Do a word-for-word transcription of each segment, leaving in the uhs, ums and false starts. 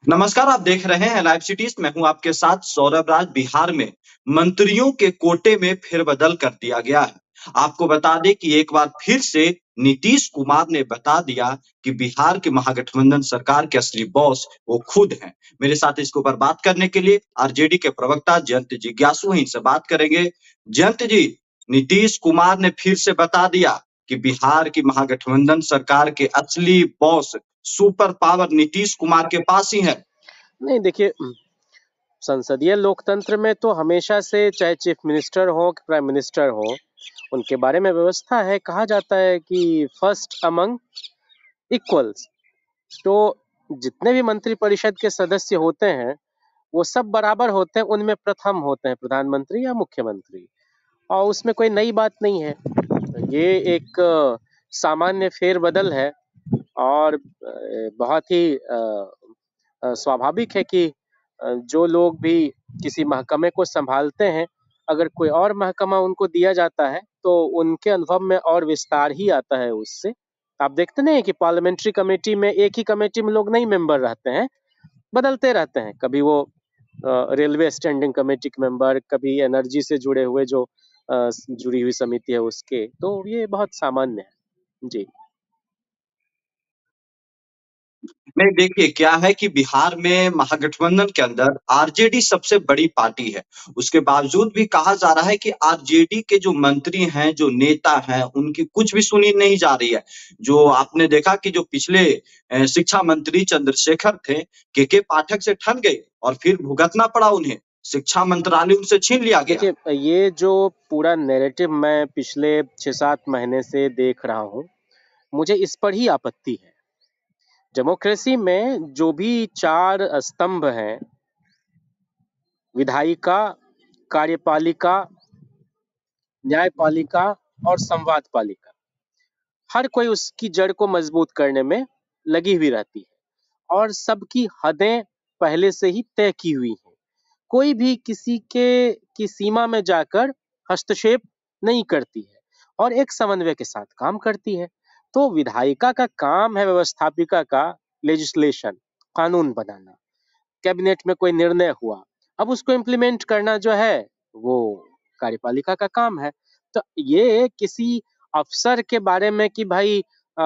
नमस्कार, आप देख रहे हैं लाइव सिटीज। मैं हूं आपके साथ सौरभ राज। बिहार में मंत्रियों के कोटे में फेरबदल कर दिया गया है। आपको बता दें कि एक बार फिर से नीतीश कुमार ने बता दिया कि बिहार की महागठबंधन सरकार के असली बॉस वो खुद हैं। मेरे साथ इसके ऊपर बात करने के लिए आरजेडी के प्रवक्ता जयंत जिज्ञासु हैं, इनसे बात करेंगे। जयंत जी, नीतीश कुमार ने फिर से बता दिया कि बिहार की महागठबंधन सरकार के असली boss, super power Nitish Kumar के पास ही है। नहीं, देखिए, संसदीय लोकतंत्र में तो हमेशा से चाहे चीफ मिनिस्टर हो कि प्राइम मिनिस्टर हो, उनके बारे में व्यवस्था है। कहा जाता है कि फर्स्ट अमंग इक्वल्स। तो जितने भी मंत्री परिषद के सदस्य होते हैं वो सब बराबर होते हैं, उनमें प्रथम होते हैं प्रधानमंत्री या मुख्यमंत्री, और उसमें कोई नई बात नहीं है। ये एक अ, सामान्य फेरबदल है और अ, बहुत ही अ, अ, स्वाभाविक है कि अ, जो लोग भी किसी महकमे को संभालते हैं, अगर कोई और महकमा उनको दिया जाता है तो उनके अनुभव में और विस्तार ही आता है उससे। आप देखते नहीं हैं कि पार्लियामेंट्री कमेटी में एक ही कमेटी में लोग नहीं मेंबर रहते हैं, बदलते रहते हैं। कभी वो रेलवे स्टैंडिंग कमेटी के मेंबर, कभी एनर्जी से जुड़े हुए जो अ, जुड़ी हुई समिति है उसके, तो ये बहुत सामान्य है जी। नहीं, देखिए क्या है कि बिहार में महागठबंधन के अंदर आरजेडी सबसे बड़ी पार्टी है। उसके बावजूद भी कहा जा रहा है कि आरजेडी के जो मंत्री हैं, जो नेता हैं, उनकी कुछ भी सुनी नहीं जा रही है। जो आपने देखा कि जो पिछले अ, शिक्षा मंत्री चंद्रशेखर थे, केके पाठक से ठन गए और फिर भुगतना पड़ा उन्हें। शिक्षा मंत्रालय उनसे छीन लिया गया। देखिए, ये जो पूरा नैरेटिव मैं पिछले छह सात महीने से देख रहा हूँ, मुझे इस पर ही आपत्ति है। डेमोक्रेसी में जो भी चार स्तंभ हैं, विधायिका, कार्यपालिका, न्यायपालिका और संवाद पालिका, हर कोई उसकी जड़ को मजबूत करने में लगी हुई रहती है और सबकी हदें पहले से ही तय की हुई हैं। कोई भी किसी के की सीमा में जाकर हस्तक्षेप नहीं करती है और एक समन्वय के साथ काम करती है। तो विधायिका का काम है व्यवस्थापिका का लेजिस्लेशन, कानून बनाना। कैबिनेट में कोई निर्णय हुआ, अब उसको इम्प्लीमेंट करना जो है वो कार्यपालिका का काम है। तो ये किसी अफसर के बारे में कि भाई आ,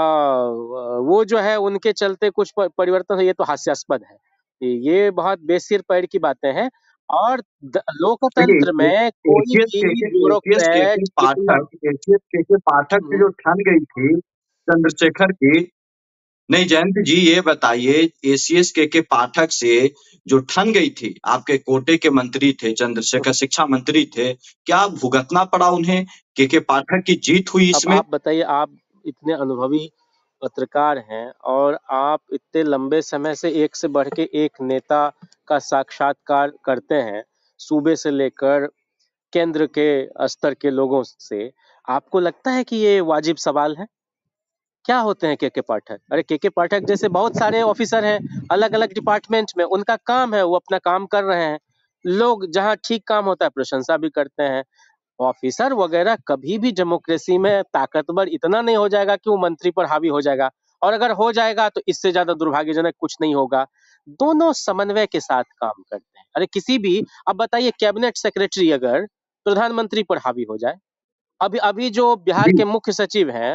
वो जो है उनके चलते कुछ परिवर्तन हो, ये तो हास्यास्पद है। ये बहुत बेसिर पैर की बातें हैं। और लोकतंत्र देखिए, में कोई एसीएस भी केके एसीएस केके ब्यूरोक्रेट इतना पाठक एसीएस केके पाठक की जो ठन गई थी चंद्रशेखर की। नहीं जयंत जी, ये बताइए, एसीएस केके पाठक से जो ठन गई थी, आपके कोटे के मंत्री थे चंद्रशेखर, शिक्षा मंत्री थे, क्या भुगतना पड़ा उन्हें? केके पाठक की जीत हुई अब इसमें? आप बताइए, आप इतने अनुभवी पत्रकार हैं और आप इतने लंबे समय से एक से बढ़ के एक नेता का साक्षात्कार करते हैं, सूबे से लेकर केंद्र के स्तर के लोगों से। आपको लगता है कि ये वाजिब सवाल है? क्या होते हैं केके पाठक? अरे केके पाठक जैसे बहुत सारे ऑफिसर हैं अलग अलग डिपार्टमेंट में, उनका काम है, वो अपना काम कर रहे हैं। लोग जहाँ ठीक काम होता है प्रशंसा भी करते हैं। ऑफिसर वगैरह कभी भी डेमोक्रेसी में ताकतवर इतना नहीं हो जाएगा कि वो मंत्री पर हावी हो जाएगा, और अगर हो जाएगा तो इससे ज्यादा दुर्भाग्यजनक कुछ नहीं होगा। दोनों समन्वय के साथ काम करते हैं। अरे किसी भी, अब बताइए, कैबिनेट सेक्रेटरी अगर प्रधानमंत्री पर हावी हो जाए, अभी अभी जो बिहार जी। के मुख्य सचिव हैं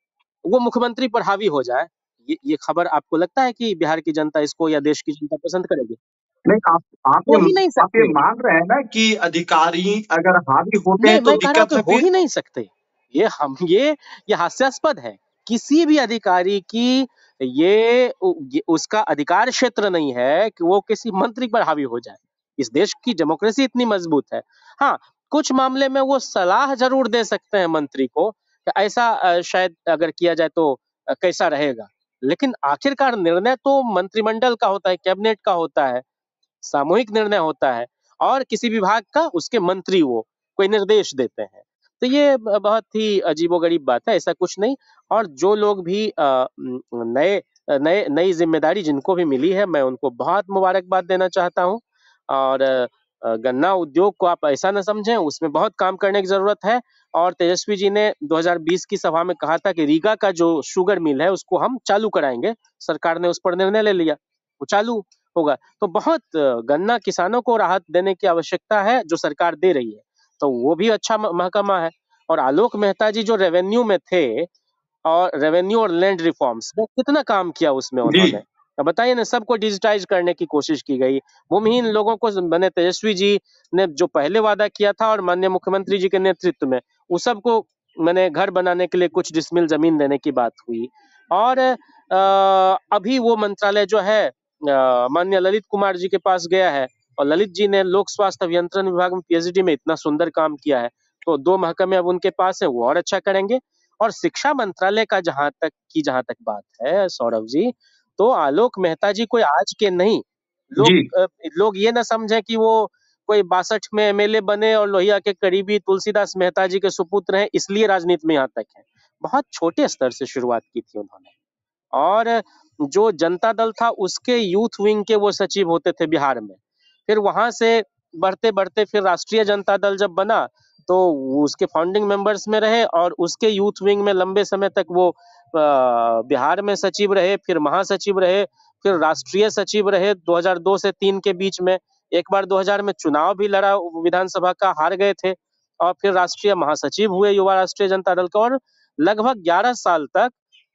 वो मुख्यमंत्री पर हावी हो जाए, ये ये खबर आपको लगता है कि बिहार की जनता इसको या देश की जनता पसंद करेगी? नहीं, आप आप हो ये ही नहीं आप ये सकते। मान रहे हैं ना कि अधिकारी अगर हावी होते नहीं, हैं तो मैं कह रहा हूँ दिक्कत कि है हो फिर? ही नहीं सकते। ये हम ये ये हास्यास्पद है। किसी भी अधिकारी की ये, उ, ये उसका अधिकार क्षेत्र नहीं है कि वो किसी मंत्री पर हावी हो जाए। इस देश की डेमोक्रेसी इतनी मजबूत है। हाँ, कुछ मामले में वो सलाह जरूर दे सकते हैं मंत्री को कि ऐसा अ, शायद अगर किया जाए तो अ, कैसा रहेगा। लेकिन आखिरकार निर्णय तो मंत्रिमंडल का होता है, कैबिनेट का होता है, सामूहिक निर्णय होता है, और किसी विभाग का उसके मंत्री वो कोई निर्देश देते हैं। तो ये ब- बहुत ही अजीबोगरीब बात है, ऐसा कुछ नहीं। और जो लोग भी अ, न- नए नए नई जिम्मेदारी जिनको भी मिली है, मैं उनको बहुत मुबारकबाद देना चाहता हूँ। और अ, गन्ना उद्योग को आप ऐसा न समझें, उसमें बहुत काम करने की जरूरत है। और तेजस्वी जी ने दो हज़ार बीस की सभा में कहा था कि रीगा का जो शुगर मिल है उसको हम चालू कराएंगे। सरकार ने उस पर निर्णय ले लिया, वो चालू होगा। तो बहुत गन्ना किसानों को राहत देने की आवश्यकता है जो सरकार दे रही है, तो वो भी अच्छा महकमा है। और आलोक मेहता जी जो रेवेन्यू में थे और रेवेन्यू और लैंड रिफॉर्म्स में कितना काम किया उसमें उन्होंने, अब बताइए ना, सबको डिजिटाइज करने की कोशिश की गई, भूमिहीन लोगों को बने तेजस्वी जी ने जो पहले वादा किया था और माननीय मुख्यमंत्री जी के नेतृत्व में वो सबको मैंने घर बनाने के लिए कुछ डिसमिल जमीन देने की बात हुई। और आ, अभी वो मंत्रालय जो है माननीय ललित कुमार जी के पास गया है और ललित जी ने लोक स्वास्थ्य अभियंत्रण विभाग में पीएचडी में इतना सुंदर काम किया है, तो दो महकमे अब उनके पास है, वो और अच्छा करेंगे। और शिक्षा मंत्रालय का जहां तक की जहां तक बात है सौरभ जी, तो आलोक मेहता जी कोई आज के नहीं, लोग लोग ये ना समझे कि वो कोई बासठ में एमएलए बने और लोहिया के करीबी तुलसीदास मेहता जी के सुपुत्र हैं इसलिए राजनीति में यहाँ तक है। बहुत छोटे स्तर से शुरुआत की थी उन्होंने। और जो जनता दल था उसके यूथ विंग के वो सचिव होते थे बिहार में, फिर वहां से बढ़ते बढ़ते फिर राष्ट्रीय जनता दल जब बना तो उसके फाउंडिंग मेंबर्स में रहे और उसके यूथ विंग में लंबे समय तक वो बिहार में सचिव रहे, फिर महासचिव रहे, फिर राष्ट्रीय सचिव रहे दो हज़ार दो से तीन के बीच में। एक बार दो हज़ार में चुनाव भी लड़ा विधानसभा का, हार गए थे और फिर राष्ट्रीय महासचिव हुए युवा राष्ट्रीय जनता दल का। और लगभग ग्यारह साल तक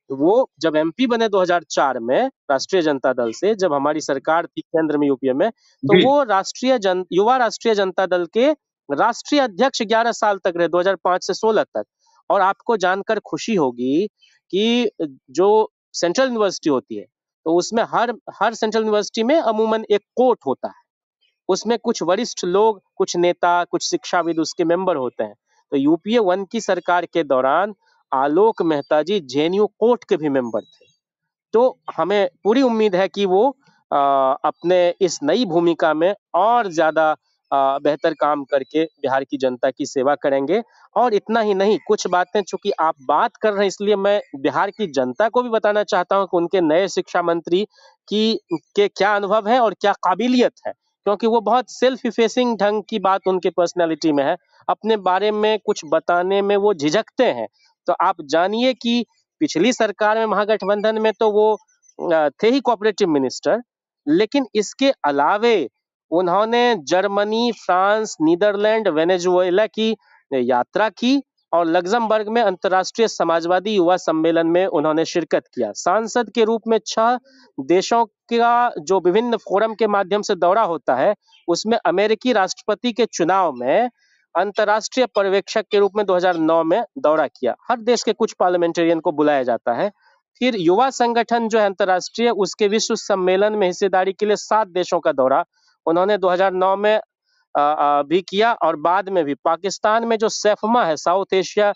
वो जब एमपी बने दो हज़ार चार में राष्ट्रीय जनता दल से, जब हमारी सरकार थी केंद्र में यूपीए में, तो वो राष्ट्रीय जन युवा राष्ट्रीय जनता दल के राष्ट्रीय अध्यक्ष ग्यारह साल तक रहे, दो हज़ार पाँच से सोलह तक। और आपको जानकर खुशी होगी कि जो सेंट्रल यूनिवर्सिटी होती है तो उसमें हर हर सेंट्रल यूनिवर्सिटी में अमूमन एक कोर्ट होता है, उसमें कुछ वरिष्ठ लोग, कुछ नेता, कुछ शिक्षाविद उसके मेंबर होते हैं। तो यूपीए वन की सरकार के दौरान आलोक मेहता जी जेएनयू कोर्ट के भी मेंबर थे। तो हमें पूरी उम्मीद है कि वो आ, अपने इस नई भूमिका में और ज्यादा बेहतर काम करके बिहार की जनता की सेवा करेंगे। और इतना ही नहीं, कुछ बातें चूंकि आप बात कर रहे हैं इसलिए मैं बिहार की जनता को भी बताना चाहता हूं कि उनके नए शिक्षा मंत्री की के क्या अनुभव है और क्या काबिलियत है, क्योंकि वो बहुत सेल्फ इफेसिंग ढंग की बात उनके पर्सनैलिटी में है, अपने बारे में कुछ बताने में वो झिझकते हैं। तो आप जानिए कि पिछली सरकार में महागठबंधन में तो वो थे ही कोऑपरेटिव मिनिस्टर, लेकिन इसके अलावे उन्होंने जर्मनी, फ्रांस, नीदरलैंड, वेनेजुएला की यात्रा की और लग्जमबर्ग में अंतर्राष्ट्रीय समाजवादी युवा सम्मेलन में उन्होंने शिरकत किया। सांसद के रूप में छह देशों का जो विभिन्न फोरम के माध्यम से दौरा होता है उसमें अमेरिकी राष्ट्रपति के चुनाव में अंतर्राष्ट्रीय पर्यवेक्षक के रूप में दो हज़ार नौ में दौरा किया। हर देश के कुछ पार्लियामेंटेरियन को बुलाया जाता है। फिर युवा संगठन जो है अंतर्राष्ट्रीय, उसके विश्व सम्मेलन में हिस्सेदारी के लिए सात देशों का दौरा उन्होंने दो हज़ार नौ में आ, आ, भी किया। और बाद में भी पाकिस्तान में जो सैफमा है, South Asia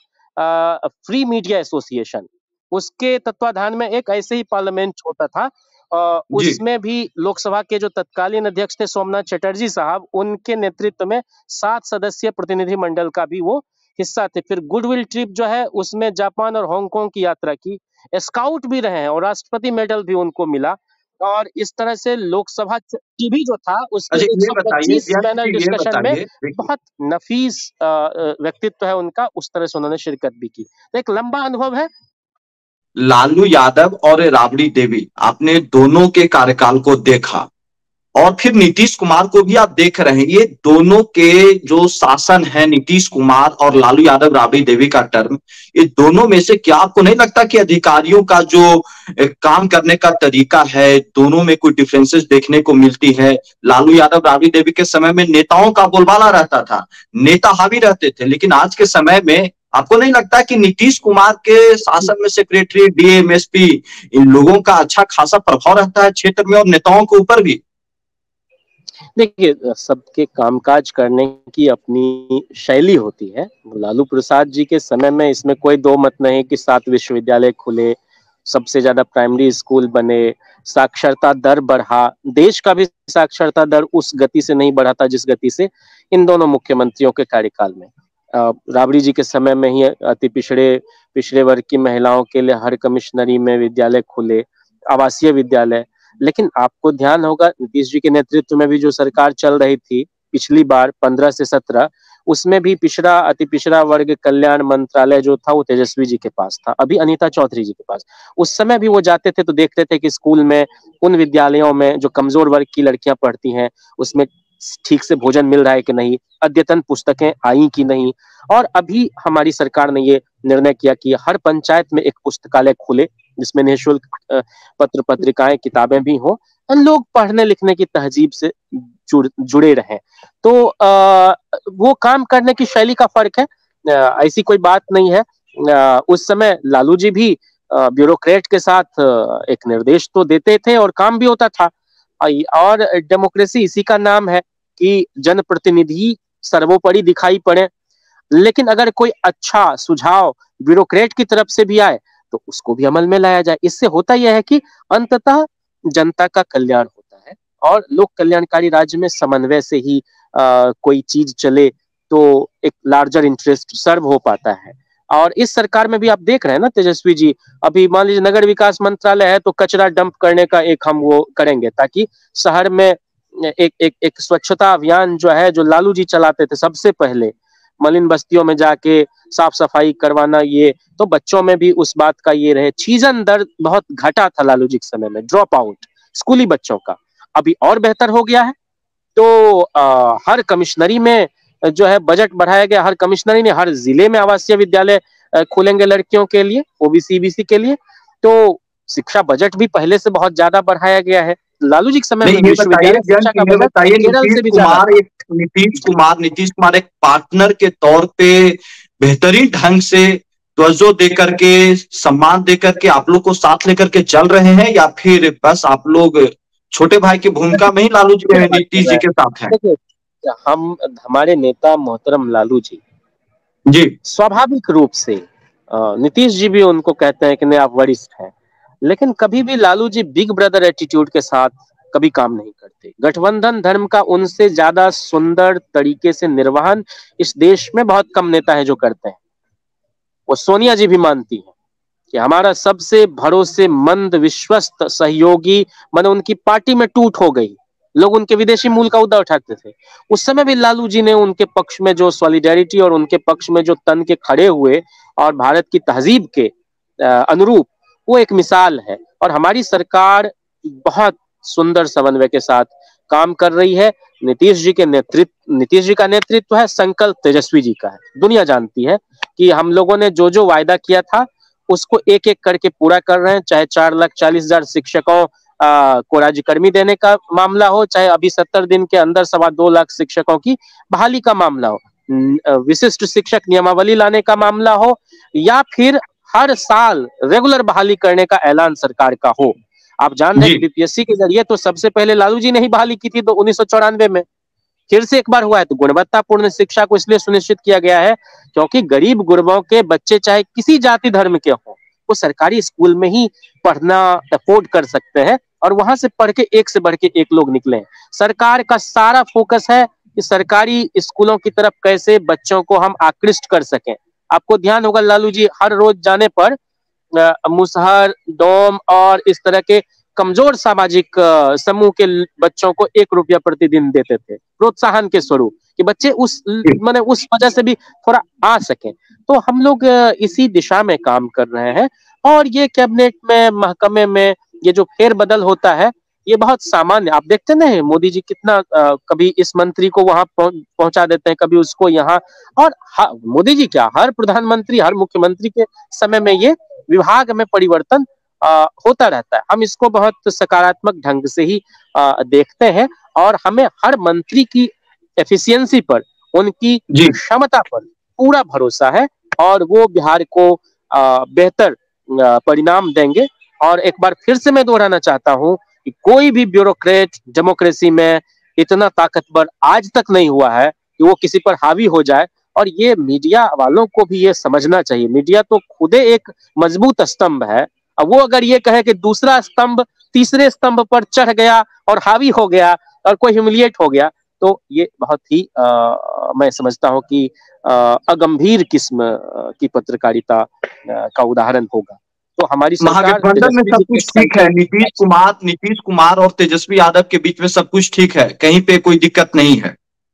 free media association, उसके तत्वाधान में एक ऐसे ही पार्लियामेंट होता था, उसमें भी लोकसभा के जो तत्कालीन अध्यक्ष थे सोमनाथ चटर्जी साहब, उनके नेतृत्व में सात सदस्यीय प्रतिनिधि मंडल का भी वो हिस्सा थे। फिर गुडविल ट्रिप जो है उसमें जापान और हांगकांग की यात्रा की, स्काउट भी रहे हैं और राष्ट्रपति मेडल भी उनको मिला। और इस तरह से लोकसभा टीवी जो था उसके एक सौ पच्चीस पैनल डिस्कशन में बहुत नफीस व्यक्तित्व है उनका, उस तरह से उन्होंने शिरकत भी की। तो एक लंबा अनुभव है। लालू यादव और राबड़ी देवी, आपने दोनों के कार्यकाल को देखा और फिर नीतीश कुमार को भी आप देख रहे हैं। ये दोनों के जो शासन है, नीतीश कुमार और लालू यादव राबड़ी देवी का टर्म, ये दोनों में से क्या आपको नहीं लगता कि अधिकारियों का जो काम करने का तरीका है, दोनों में कोई डिफरेंसेस देखने को मिलती है? लालू यादव राबड़ी देवी के समय में नेताओं का बोलबाला रहता था, नेता हावी रहते थे, लेकिन आज के समय में आपको नहीं लगता कि नीतीश कुमार के शासन में सेक्रेटरी, डीएम, एसपी, इन लोगों का अच्छा खासा प्रभाव रहता है क्षेत्र में और नेताओं के ऊपर भी? देखिए, सबके कामकाज करने की अपनी शैली होती है। लालू प्रसाद जी के समय में इसमें कोई दो मत नहीं कि सात विश्वविद्यालय खुले, सबसे ज्यादा प्राइमरी स्कूल बने, साक्षरता दर बढ़ा। देश का भी साक्षरता दर उस गति से नहीं बढ़ा था जिस गति से इन दोनों मुख्यमंत्रियों के कार्यकाल में। राबड़ी जी के समय में ही अति पिछड़े पिछड़े वर्ग की महिलाओं के लिए हर कमिश्नरी में विद्यालय खुले, आवासीय विद्यालय। लेकिन आपको ध्यान होगा नीतीश जी के नेतृत्व में भी जो सरकार चल रही थी पिछली बार पंद्रह से सत्रह, उसमें भी पिछड़ा अति पिछड़ा वर्ग कल्याण मंत्रालय जो था वो तेजस्वी जी के पास था, अभी अनीता चौधरी जी के पास। उस समय भी वो जाते थे तो देखते थे कि स्कूल में, उन विद्यालयों में जो कमजोर वर्ग की लड़कियां पढ़ती हैं, उसमें ठीक से भोजन मिल रहा है कि नहीं, अद्यतन पुस्तकें आई कि नहीं। और अभी हमारी सरकार ने ये निर्णय किया कि हर पंचायत में एक पुस्तकालय खुले, जिसमें निःशुल्क पत्र पत्रिकाएं किताबें भी हो, लोग पढ़ने लिखने की तहजीब से जुड़ जुड़े रहें। तो आ, वो काम करने की शैली का फर्क है, आ, ऐसी कोई बात नहीं है। आ, उस समय लालू जी भी ब्यूरोक्रेट के साथ एक निर्देश तो देते थे और काम भी होता था। और डेमोक्रेसी इसी का नाम है कि जनप्रतिनिधि सर्वोपरि दिखाई पड़े, लेकिन अगर कोई अच्छा सुझाव ब्यूरोक्रेट की तरफ से भी आए तो उसको भी अमल में लाया जाए। इससे होता यह है कि अंततः जनता का कल्याण होता है, और लोक कल्याणकारी राज्य में समन्वय से ही आ, कोई चीज चले तो एक लार्जर इंटरेस्ट सर्व हो पाता है। और इस सरकार में भी आप देख रहे हैं ना तेजस्वी जी, अभी मान लीजिए नगर विकास मंत्रालय है तो कचरा डंप करने का एक हम वो करेंगे, ताकि शहर में एक एक एक स्वच्छता अभियान जो है, जो लालू जी चलाते थे सबसे पहले, मलिन बस्तियों में जाके साफ सफाई करवाना, ये तो बच्चों में भी उस बात का ये रहे। छीजन दर बहुत घटा था लालू जी के समय में, ड्रॉप आउट स्कूली बच्चों का, अभी और बेहतर हो गया है। तो आ, हर कमिश्नरी में जो है बजट बढ़ाया गया, हर कमिश्नरी ने हर जिले में आवासीय विद्यालय खोलेंगे लड़कियों के लिए, ओबीसी बीसी के लिए। तो शिक्षा बजट भी पहले से बहुत ज्यादा बढ़ाया गया है। लालू जी के समय में विश्वविद्यालय शिक्षा का बजट केरल से भी ज्यादा। नीतीश कुमार नीतीश कुमार एक पार्टनर के तौर पे बेहतरीन ढंग से तवज्जो देकर के, सम्मान देकर के आप लोग को साथ लेकर के चल रहे हैं, या फिर बस आप लोग छोटे भाई की भूमिका में ही लालू जी नीतीश जी के साथ हैं? हम हमारे नेता मोहतरम लालू जी जी स्वाभाविक रूप से, नीतीश जी भी उनको कहते हैं कि नहीं आप वरिष्ठ हैं, लेकिन कभी भी Lalu ji big brother attitude के साथ कभी काम नहीं करते। गठबंधन धर्म का उनसे ज्यादा सुंदर तरीके से निर्वहन इस देश में बहुत कम नेता है जो करते हैं। वो सोनिया जी भी मानती हैं कि हमारा सबसे भरोसेमंद विश्वस्त सहयोगी माने उनकी पार्टी में टूट हो गई, लोग उनके विदेशी मूल का उद्दा उठाते थे। उस समय भी लालू जी ने उनके पक्ष में जो सॉलिडेरिटी और उनके पक्ष में जो तन के खड़े हुए और भारत की तहजीब के अनुरूप, वो एक मिसाल है। और हमारी सरकार बहुत सुंदर समन्वय के साथ काम कर रही है। नीतीश जी के नेतृत्व नीतीश जी का नेतृत्व है, संकल्प तेजस्वी जी का है। दुनिया जानती है कि हम लोगों ने जो जो वायदा किया था उसको एक एक करके पूरा कर रहे हैं, चाहे चार लाख चालीस हजार शिक्षकों आ, को राज्यकर्मी देने का मामला हो, चाहे अभी सत्तर दिन के अंदर सवा दो लाख शिक्षकों की बहाली का मामला हो, विशिष्ट शिक्षक नियमावली लाने का मामला हो, या फिर हर साल रेगुलर बहाली करने का ऐलान सरकार का हो। आप जान रहे हैं कि बीपीएससी के जरिए तो सबसे पहले लालू जी ने ही बहाली की थी, तो उन्नीस सौ चौरानवे में फिर से एक बार हुआ है। तो गुणवत्तापूर्ण शिक्षा को इसलिए सुनिश्चित किया गया है क्योंकि गरीब गुरबों के बच्चे चाहे किसी जाति धर्म के हों, वो सरकारी स्कूल में ही पढ़ना अफोर्ड कर सकते हैं, और वहां से पढ़ के एक से बढ़ के एक लोग निकले। सरकार का सारा फोकस है कि सरकारी स्कूलों की तरफ कैसे बच्चों को हम आकृष्ट कर सकें। आपको ध्यान होगा लालू जी हर रोज जाने पर मुसहर, डोम और इस तरह के कमजोर सामाजिक समूह के बच्चों को एक रुपया प्रतिदिन देते थे प्रोत्साहन के स्वरूप, कि बच्चे उस माने उस वजह से भी थोड़ा आ सके। तो हम लोग इसी दिशा में काम कर रहे हैं। और ये कैबिनेट में, महकमे में ये जो फेरबदल होता है ये बहुत सामान्य। आप देखते नहीं मोदी जी कितना आ, कभी इस मंत्री को वहां पहुंचा देते हैं, कभी उसको यहाँ। और मोदी जी क्या, हर प्रधानमंत्री, हर मुख्यमंत्री के समय में ये विभाग में परिवर्तन आ, होता रहता है। हम इसको बहुत सकारात्मक ढंग से ही आ, देखते हैं, और हमें हर मंत्री की एफिशिएंसी पर, उनकी क्षमता पर पूरा भरोसा है, और वो बिहार को आ, बेहतर परिणाम देंगे। और एक बार फिर से मैं दोहराना चाहता हूं कि कोई भी ब्यूरोक्रेट डेमोक्रेसी में इतना ताकतवर आज तक नहीं हुआ है कि वो किसी पर हावी हो जाए। और ये मीडिया वालों को भी ये समझना चाहिए, मीडिया तो खुद एक मजबूत स्तंभ है। अब वो अगर ये कहे कि दूसरा स्तंभ तीसरे स्तंभ पर चढ़ गया और हावी हो गया और कोई ह्यूमिलिएट हो गया, तो ये बहुत ही आ, मैं समझता हूं कि आ, अगंभीर किस्म की पत्रकारिता का उदाहरण होगा। तो हमारी महागठबंधन में सब कुछ ठीक है, नीतीश कुमार नीतीश कुमार और तेजस्वी यादव के बीच में सब कुछ ठीक है, कहीं पे कोई दिक्कत नहीं है।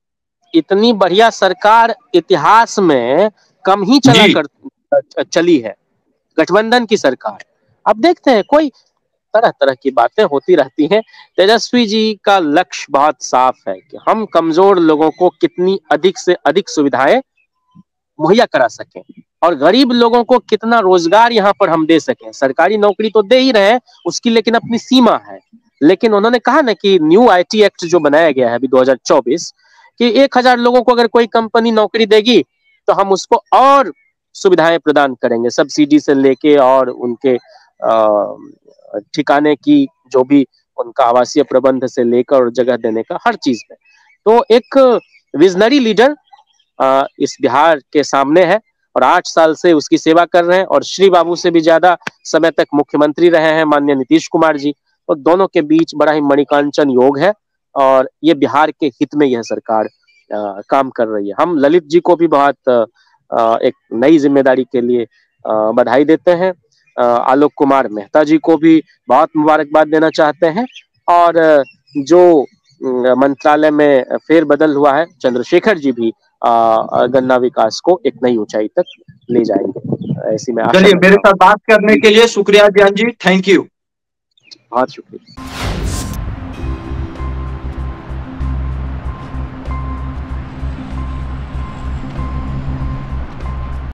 इतनी बढ़िया सरकार इतिहास में कम ही चला जी कर चली है, गठबंधन की सरकार। अब देखते हैं, कोई तरह तरह की बातें होती रहती हैं। तेजस्वी जी का लक्ष्य बहुत साफ है कि हम कमजोर लोगों को कितनी अधिक से अधिक सुविधाएं मुहैया करा सकें और गरीब लोगों को कितना रोजगार यहाँ पर हम दे सकें। सरकारी नौकरी तो दे ही रहे हैं, उसकी लेकिन अपनी सीमा है। लेकिन उन्होंने कहा ना कि न्यू आईटी एक्ट जो बनाया गया है अभी दो हज़ार चौबीस, कि एक हज़ार लोगों को अगर कोई कंपनी नौकरी देगी तो हम उसको और सुविधाएं प्रदान करेंगे, सब्सिडी से लेके और उनके ठिकाने की जो भी उनका आवासीय प्रबंध से लेकर और जगह देने का हर चीज में। तो एक विजनरी लीडर इस बिहार के सामने है और आठ साल से उसकी सेवा कर रहे हैं और श्री बाबू से भी ज्यादा समय तक मुख्यमंत्री रहे हैं माननीय नीतीश कुमार जी। तो दोनों के बीच बड़ा ही मणिकांचन योग है और ये बिहार के हित में यह सरकार आ, काम कर रही है। हम ललित जी को भी बहुत आ, एक नई जिम्मेदारी के लिए आ, बधाई देते हैं। आ, आलोक कुमार मेहता जी को भी बहुत मुबारकबाद देना चाहते हैं और जो मंत्रालय में फेरबदल हुआ है, चंद्रशेखर जी भी आ, गन्ना विकास को एक नई ऊंचाई तक ले जाएंगे, ऐसी मैं आशा चलिए, मेरे करता साथ बात करने के लिए शुक्रिया ज्ञान जी, थैंक यू। हूँ। बहुत शुक्रिया।